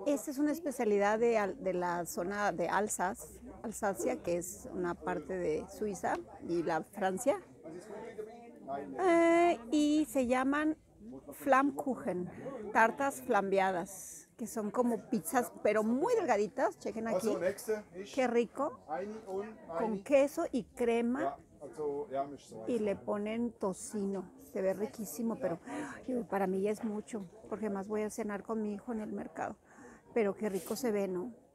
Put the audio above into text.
Esta es una especialidad de la zona de Alsacia, que es una parte de Suiza y la Francia. Y se llaman Flammkuchen, tartas flambeadas, que son como pizzas, pero muy delgaditas. Chequen aquí. Qué rico. Con queso y crema. Y le ponen tocino. Se ve riquísimo, pero para mí ya es mucho, porque más voy a cenar con mi hijo en el mercado. Pero qué rico se ve, ¿no?